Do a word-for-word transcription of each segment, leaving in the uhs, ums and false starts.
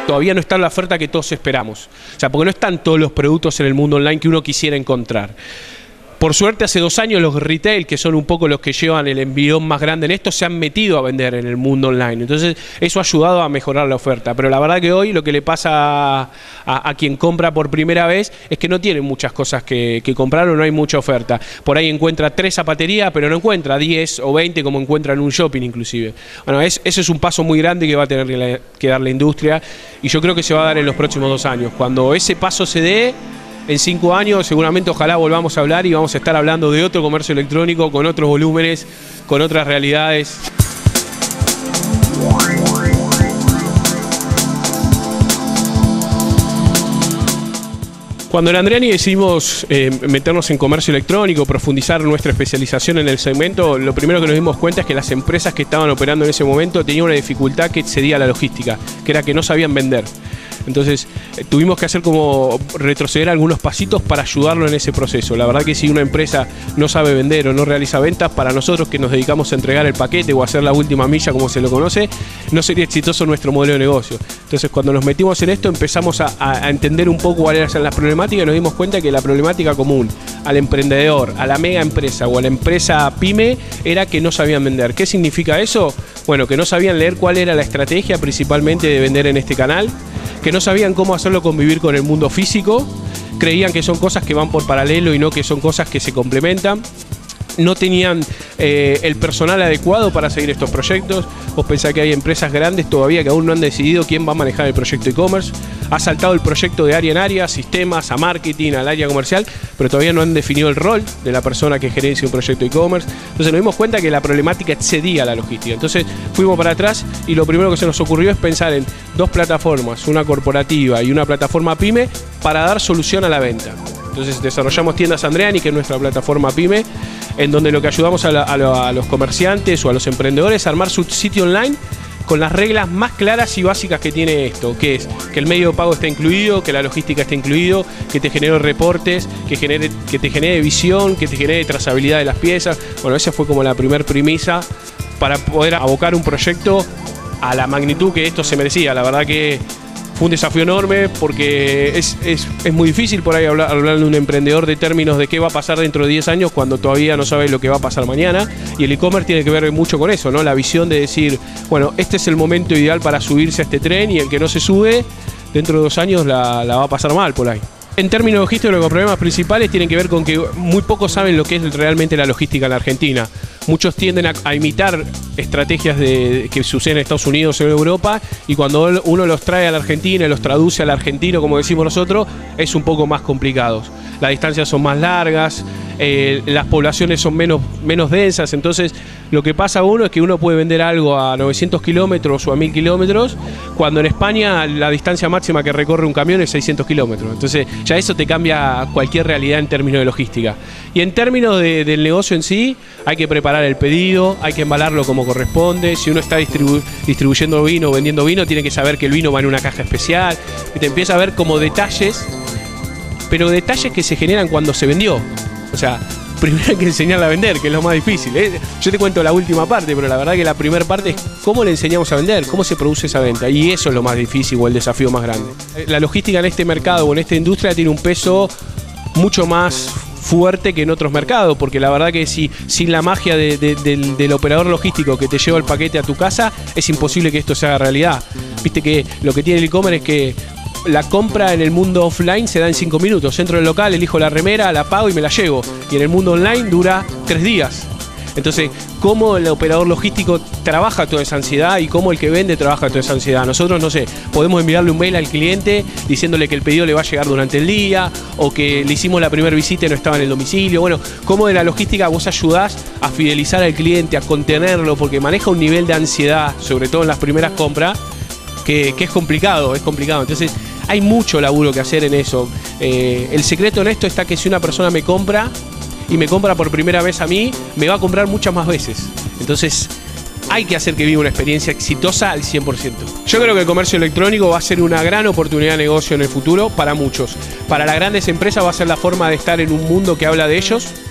todavía no está la oferta que todos esperamos. O sea, porque no están todos los productos en el mundo online que uno quisiera encontrar. Por suerte, hace dos años los retail, que son un poco los que llevan el envión más grande en esto, se han metido a vender en el mundo online. Entonces, eso ha ayudado a mejorar la oferta. Pero la verdad que hoy lo que le pasa a, a, a quien compra por primera vez es que no tiene muchas cosas que, que comprar o no hay mucha oferta. Por ahí encuentra tres zapaterías, pero no encuentra diez o veinte como encuentra en un shopping inclusive. Bueno, es, ese es un paso muy grande que va a tener que, la, que dar la industria y yo creo que se va a dar en los próximos dos años. Cuando ese paso se dé, en cinco años seguramente ojalá volvamos a hablar y vamos a estar hablando de otro comercio electrónico, con otros volúmenes, con otras realidades. Cuando en Andriani decidimos eh, meternos en comercio electrónico, profundizar nuestra especialización en el segmento, lo primero que nos dimos cuenta es que las empresas que estaban operando en ese momento tenían una dificultad que excedía la logística, que era que no sabían vender. Entonces eh, tuvimos que hacer como retroceder algunos pasitos para ayudarlo en ese proceso. La verdad que si una empresa no sabe vender o no realiza ventas, para nosotros que nos dedicamos a entregar el paquete o a hacer la última milla como se lo conoce, no sería exitoso nuestro modelo de negocio. Entonces cuando nos metimos en esto empezamos a, a entender un poco cuáles eran las problemáticas y nos dimos cuenta que la problemática común al emprendedor, a la mega empresa o a la empresa pyme era que no sabían vender. ¿Qué significa eso? Bueno, que no sabían leer cuál era la estrategia principalmente de vender en este canal, que no sabían cómo hacerlo convivir con el mundo físico, creían que son cosas que van por paralelo y no que son cosas que se complementan. No tenían eh, el personal adecuado para seguir estos proyectos. Vos pensás que hay empresas grandes todavía que aún no han decidido quién va a manejar el proyecto e-commerce. Ha saltado el proyecto de área en área, sistemas, a marketing, al área comercial, pero todavía no han definido el rol de la persona que gerencia un proyecto e-commerce. Entonces nos dimos cuenta que la problemática excedía la logística. Entonces fuimos para atrás y lo primero que se nos ocurrió es pensar en dos plataformas, una corporativa y una plataforma pyme, para dar solución a la venta. Entonces desarrollamos Tiendas Andriani, que es nuestra plataforma pyme, en donde lo que ayudamos a, la, a, lo, a los comerciantes o a los emprendedores a armar su sitio online con las reglas más claras y básicas que tiene esto, que es que el medio de pago está incluido, que la logística está incluido, que te genere reportes, que, genere, que te genere visión, que te genere trazabilidad de las piezas. Bueno, esa fue como la primer premisa para poder abocar un proyecto a la magnitud que esto se merecía. La verdad que fue un desafío enorme porque es, es, es muy difícil por ahí hablar, hablar de un emprendedor de términos de qué va a pasar dentro de diez años cuando todavía no sabe lo que va a pasar mañana, y el e-commerce tiene que ver mucho con eso, ¿no? La visión de decir, bueno, este es el momento ideal para subirse a este tren y el que no se sube, dentro de dos años la, la va a pasar mal por ahí. En términos logísticos, los problemas principales tienen que ver con que muy pocos saben lo que es realmente la logística en la Argentina. Muchos tienden a, a imitar estrategias de, que suceden en Estados Unidos o en Europa, y cuando uno los trae a la Argentina y los traduce al argentino, como decimos nosotros, es un poco más complicado. Las distancias son más largas, eh, las poblaciones son menos, menos densas, entonces lo que pasa a uno es que uno puede vender algo a novecientos kilómetros o a mil kilómetros, cuando en España la distancia máxima que recorre un camión es seiscientos kilómetros. Entonces ya eso te cambia cualquier realidad en términos de logística. Y en términos de, del negocio en sí, hay que preparar el pedido, hay que embalarlo como corresponde. Si uno está distribu distribuyendo vino o vendiendo vino, tiene que saber que el vino va en una caja especial. Y te empieza a ver como detalles, pero detalles que se generan cuando se vendió. O sea, primero hay que enseñarle a vender, que es lo más difícil, ¿eh? Yo te cuento la última parte, pero la verdad que la primera parte es cómo le enseñamos a vender, cómo se produce esa venta. Y eso es lo más difícil o el desafío más grande. La logística en este mercado o en esta industria tiene un peso mucho más fuerte que en otros mercados, porque la verdad que si, sin la magia de, de, del, del operador logístico que te lleva el paquete a tu casa, es imposible que esto se haga realidad. Viste que lo que tiene el e-commerce es que la compra en el mundo offline se da en cinco minutos. Entro al local, elijo la remera, la pago y me la llevo. Y en el mundo online dura tres días. Entonces, ¿cómo el operador logístico trabaja toda esa ansiedad y cómo el que vende trabaja toda esa ansiedad? Nosotros, no sé, podemos enviarle un mail al cliente diciéndole que el pedido le va a llegar durante el día, o que le hicimos la primera visita y no estaba en el domicilio. Bueno, ¿cómo de la logística vos ayudás a fidelizar al cliente, a contenerlo? Porque maneja un nivel de ansiedad, sobre todo en las primeras compras, que, que es complicado, es complicado. Entonces, hay mucho laburo que hacer en eso. Eh, el secreto en esto está que si una persona me compra y me compra por primera vez a mí, me va a comprar muchas más veces. Entonces hay que hacer que viva una experiencia exitosa al cien por ciento. Yo creo que el comercio electrónico va a ser una gran oportunidad de negocio en el futuro para muchos. Para las grandes empresas va a ser la forma de estar en un mundo que habla de ellos,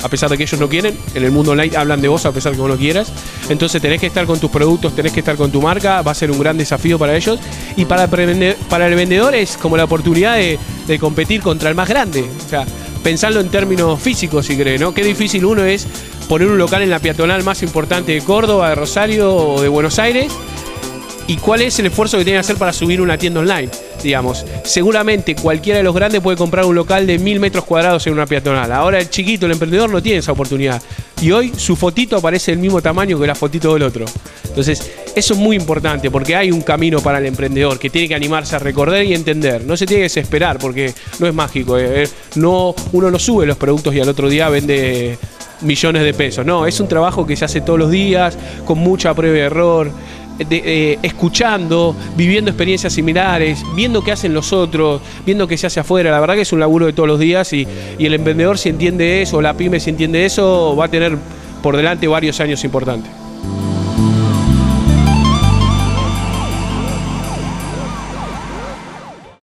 a pesar de que ellos no quieren. En el mundo online hablan de vos a pesar de que vos no quieras. Entonces tenés que estar con tus productos, tenés que estar con tu marca, va a ser un gran desafío para ellos. Y para, para el vendedor es como la oportunidad de, de competir contra el más grande. O sea, pensarlo en términos físicos, si querés, ¿no? Qué difícil uno es poner un local en la peatonal más importante de Córdoba, de Rosario o de Buenos Aires. ¿Y cuál es el esfuerzo que tiene que hacer para subir una tienda online? Digamos, seguramente cualquiera de los grandes puede comprar un local de mil metros cuadrados en una peatonal. Ahora el chiquito, el emprendedor, no tiene esa oportunidad. Y hoy su fotito aparece del mismo tamaño que la fotito del otro. Entonces, eso es muy importante porque hay un camino para el emprendedor que tiene que animarse a recorrer y entender. No se tiene que desesperar porque no es mágico. Eh. No, uno no sube los productos y al otro día vende millones de pesos. No, es un trabajo que se hace todos los días, con mucha prueba y error. De, eh, escuchando, viviendo experiencias similares, viendo qué hacen los otros, viendo qué se hace afuera. La verdad que es un laburo de todos los días y, y el emprendedor, si entiende eso, o la pyme si entiende eso, va a tener por delante varios años importantes.